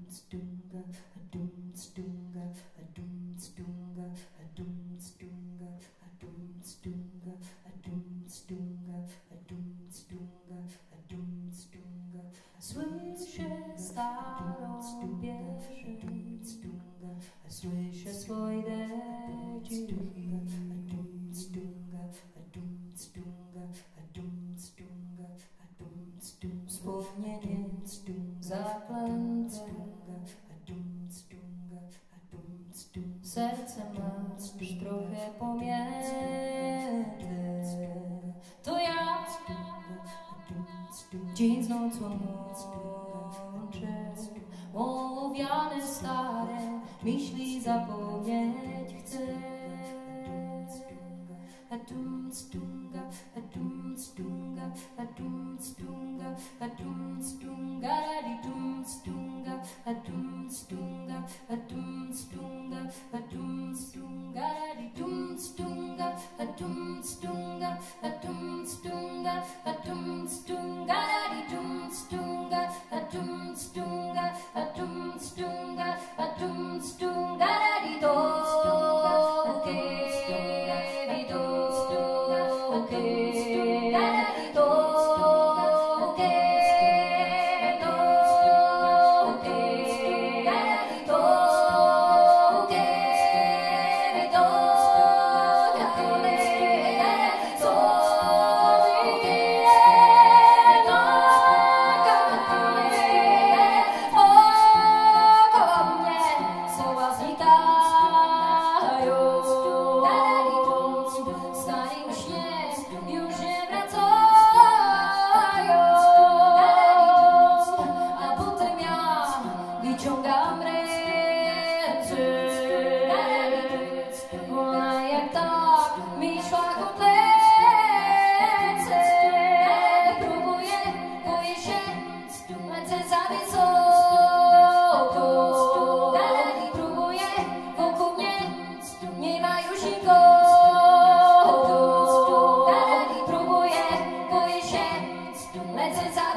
Słyszę starą pieśń, słyszę swój dźwięk. Wspomnienie zaklęte, serce masz trochę pomięte. To ja dzień z nocą łączę, owiane stare myśli zapomnieć chcę. Adum stunga, adum stunga, adum stunga, adum stunga, adum stunga, adum stunga, adum stunga, adum stunga, adum stunga, adum stunga, adum stunga, adum stunga, adum stunga, adum stunga, adum stunga, adum stunga, wyciągam ręce, ona jak tak mi szła ku plece. Próbuję, boję się, lecę za wysoko. Próbuję, wokół mnie nie ma już nikogo. Próbuję, boję się, lecę za